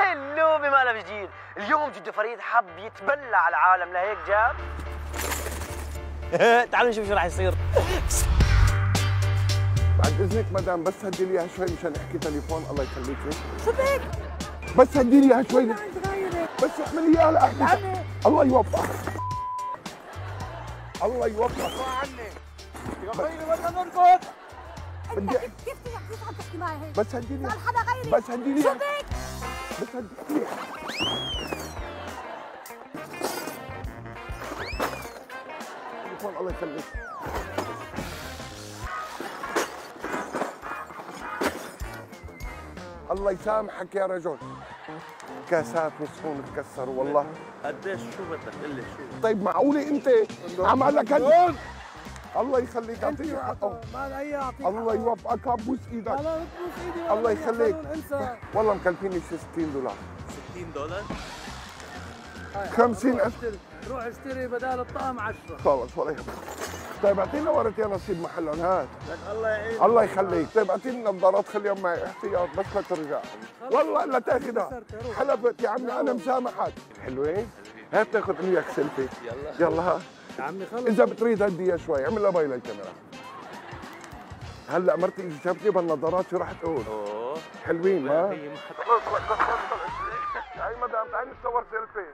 هلو بمقلب جديد. اليوم جدو فريد حب يتبلى على العالم، لهيك جاب تعالوا نشوف شو راح يصير. بعد اذنك مدام بس هدي لي اياها شوي مشان احكي تليفون. الله يخليكي. شو بك؟ بس هدي لي اياها شوي أنا عند غيرك. بس احملي اياها لاحكي. عمي الله يوفقك. الله يوفقك. عني يا خيري بدنا نرقد. بدي كيف عم تحكي معي هيك؟ بس هدي لي سأل حدا غيري. بس هدي لي شو اياها بك؟ بس هدي لي اياها. تليفون الله يخليك. الله يسامحك يا رجل. كاسات وصحون تكسروا والله. قديش شو بدك قل لي شو؟ طيب معقولة أنت عم لك هد؟ الله يخليك اعطيني حقه. ما هي اعطيك. الله يوفقك ابوس ايدك. لا تبوس ايدي. الله يخليك. انسى. والله مكلفيني $60. $60؟ 50,000. روح اشتري بدال الطقم 10. خلص ولا يهمك. طيب اعطينا ورقة يا نصيب محلهم هات. الله يعينك. الله يخليك. طيب اعطيني نظارات خليهم معي احتياط بس لا ترجع. والله لا تاخذها. حلفت يا عمي انا مسامحك. حلوين؟ هات تاخذ وياك سيلفي. يلا ها. يا عمي خلص. إذا بتريد هديها شوي، اعمل لها باي للكاميرا. هلا مرتي إذا شافتني بالنظارات شو راح تقول؟ اوه حلوين ما؟ هي خلص هاي مدام تعالي نتصور سيلفي.